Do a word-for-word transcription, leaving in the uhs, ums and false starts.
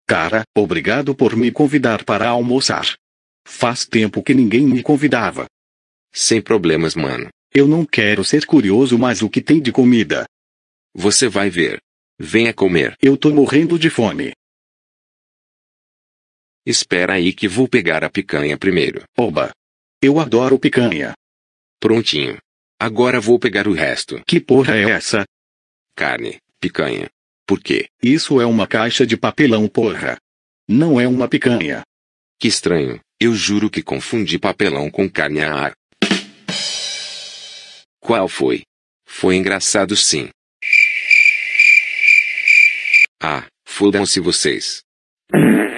Cara, obrigado por me convidar para almoçar. Faz tempo que ninguém me convidava. Sem problemas, mano. Eu não quero ser curioso, mas o que tem de comida? Você vai ver. Venha comer. Eu tô morrendo de fome. Espera aí que vou pegar a picanha primeiro. Oba! Eu adoro picanha. Prontinho. Agora vou pegar o resto. Que porra é essa? Carne, picanha. Por quê? Isso é uma caixa de papelão, porra. Não é uma picanha. Que estranho. Eu juro que confundi papelão com carne a ar. Qual foi? Foi engraçado sim. Ah, fodam-se vocês.